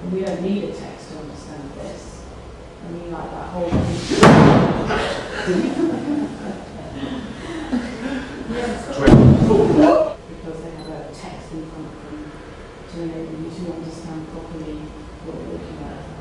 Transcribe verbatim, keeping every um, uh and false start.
And we don't need a text to understand this. I mean, like that whole yes, because they have a text in front of them to enable you to understand properly what we're looking at.